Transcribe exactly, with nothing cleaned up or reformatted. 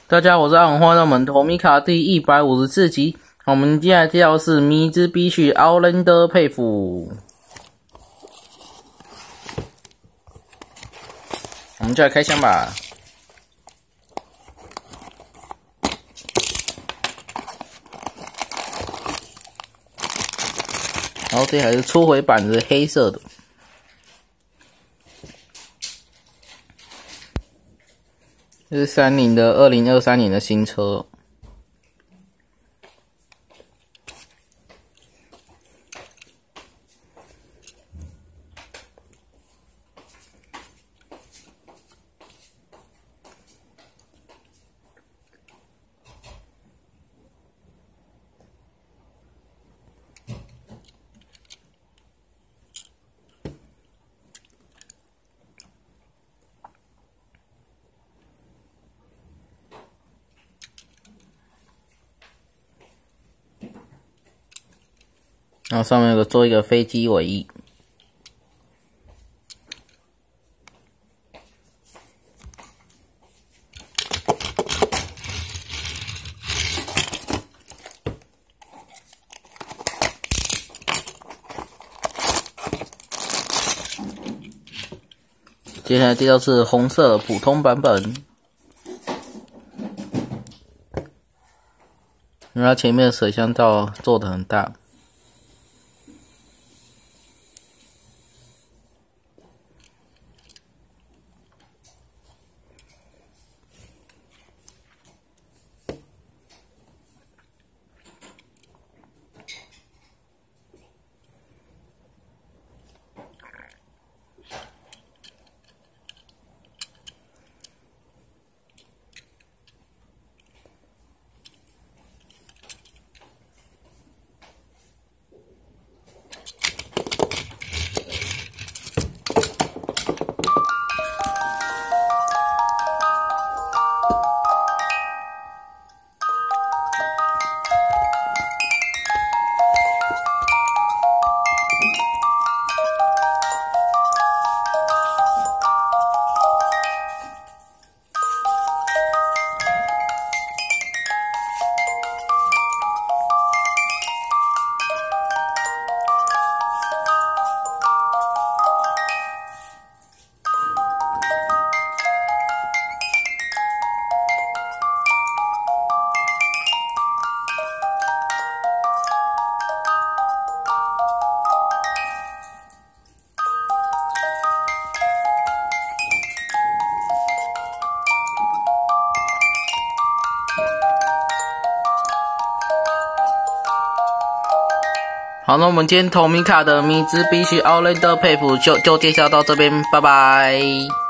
大家好，我是阿红，欢迎来到我们托米卡第一百五十四集。我们接下来介绍的是米兹必须奥兰德佩服。我们就来开箱吧。然后这还是初回版的黑色的。这是三菱的二零二三年的新车。然后上面有个做一个飞机尾翼，接下来介绍是红色普通版本，因为它前面的水箱罩做得很大。好，那我们今天托米卡的米兹必须奥兰德佩服就就介绍到这边，拜拜。